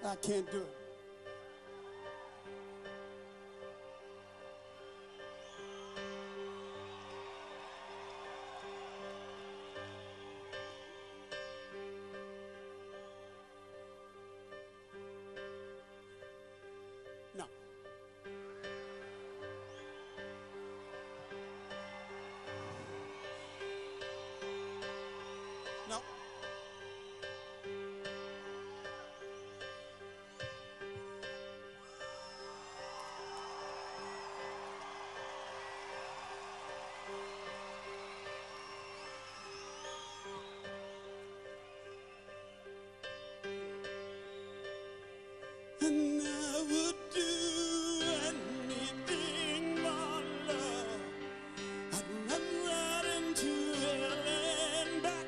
I can't do it. No. No. And I would do anything for love. I'd run right into hell and back.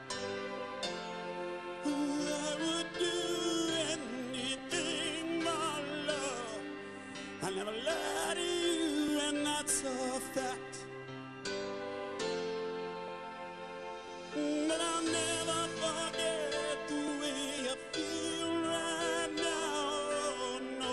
Oh, I would do anything for love. I never lied to you, and that's a fact. But I'll never forget the way you feel right now. No,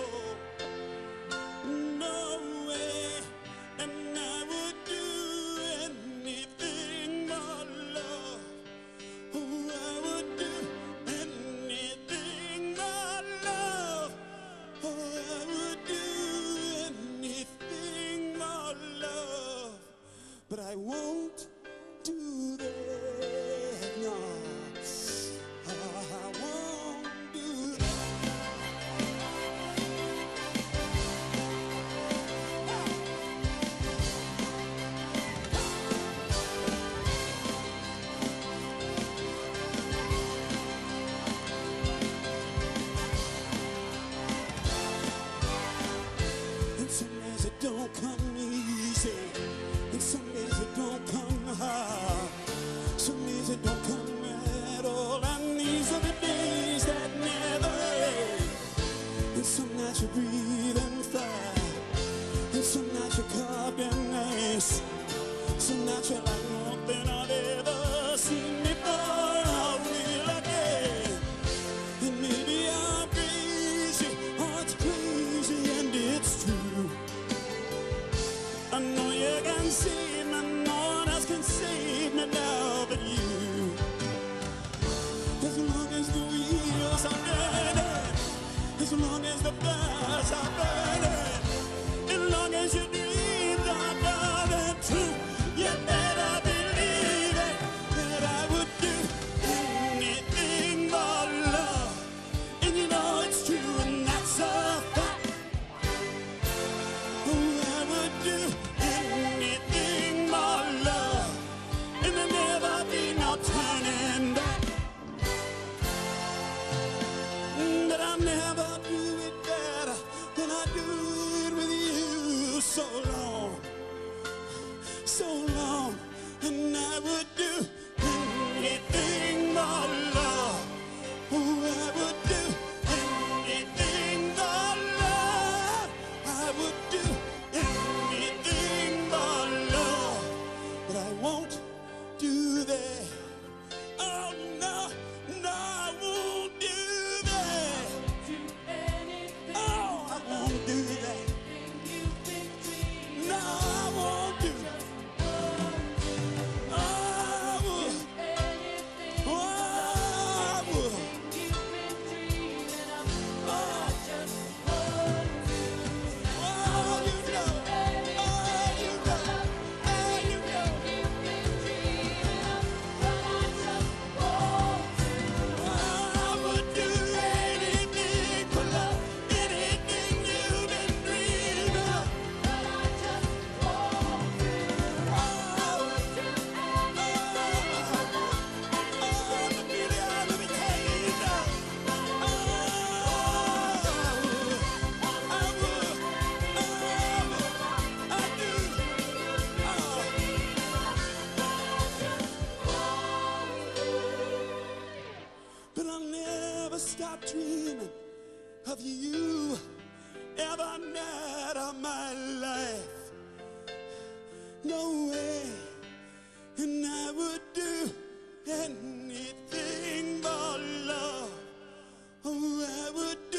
no way. And I would do anything for love. Oh, I would do anything for love. Oh, I would do anything for love. But I won't do that. No, I won't do that. And some days it don't come easy, and some days it don't come hard. Some days it don't come at all, and these are the days that never end. And some nights you breathe and fly, and some nights you're carved in ice. Some nights you're like nothing I've ever seen before. I will again. And maybe I'm crazy, oh it's crazy and it's true. I know you can save me, no one else can save me now but you. As long as the wheels are turning, as long as the fires are burning, as long as your dreams are burning true, you better believe it, that I would do anything for love. And you know it's true, and that's a fact. Oh, I would do anything for love, and there'll never be no turning back. But I'll never do it better than I do it with you. So long, so long, and I would do anything for love. Oh, I would do anything for love. I would do anything for love, but I won't do that. Oh no, no, I won't do that. Oh, I won't do that. No, I won't do that. Oh, I would. Oh, I would. Oh, you know. Oh, you know. Oh, you know. I would do anything for love, anything you've been dreaming of. Let me tell you now. I do. But I'll never stop dreaming of you every night of my life. No way. And I would do anything for love. Oh, I would do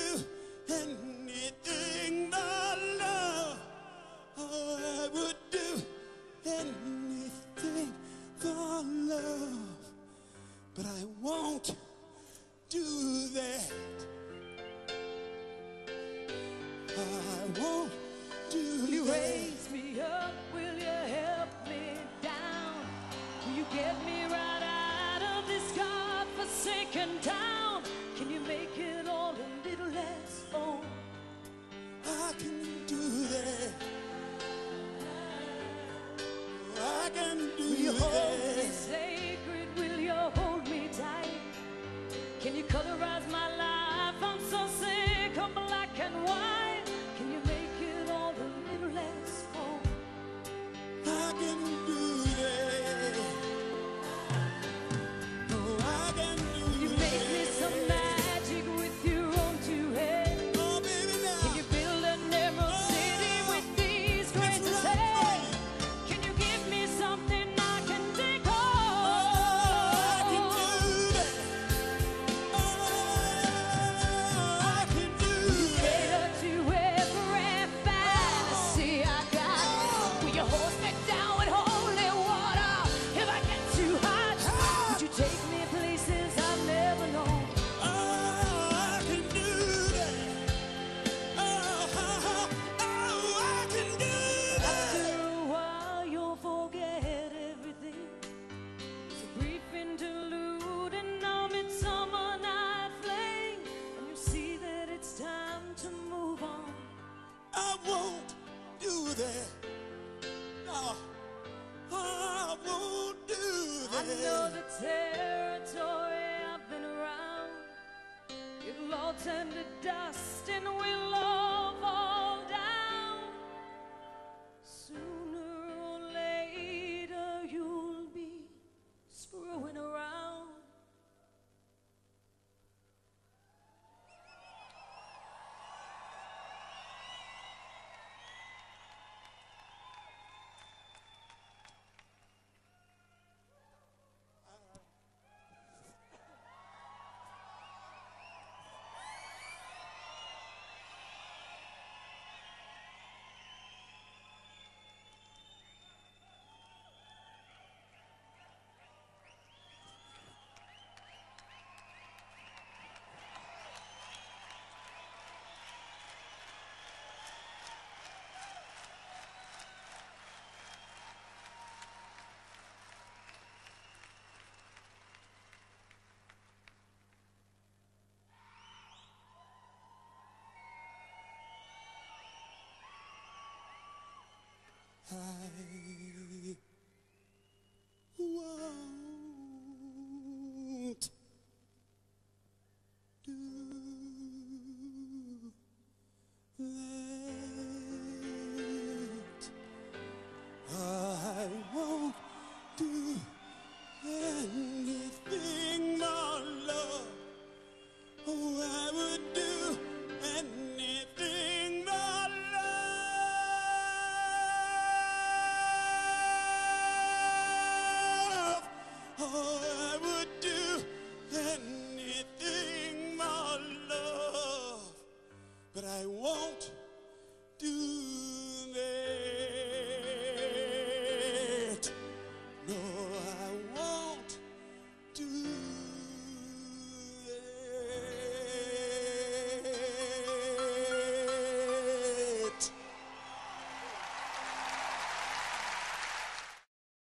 won't do Will you that. raise me up? Will you help me down? Will you get me right out of this God-forsaken town? Can you make it all a little less? Oh, I can do that. I can do will you hold me that. sacred? Will you hold me tight? Can you colorize my life? I'm so sick of black and white. Can you make it all a little less? Oh, I can do that. Oh, I can do will you make me that. some magic with your own two hands? Oh, baby, now. Can you build an emerald city with these grains of It's sand? right Can you give me something I can take for you. I can home? do that. I can do that. Cater to every fantasy I got. Will you hose me down with holy water if I get too hot? Would you take me places I've never known? I can do that. I can do After that. a while, you'll forget everything. It's a brief interlude in our midsummer night fling, and you see that it's time to move on. I won't do that. No, I won't do I know that. the territory I've been around. It'll all turn to dust and we'll all fall down. Sooner or later you'll be screwing around. I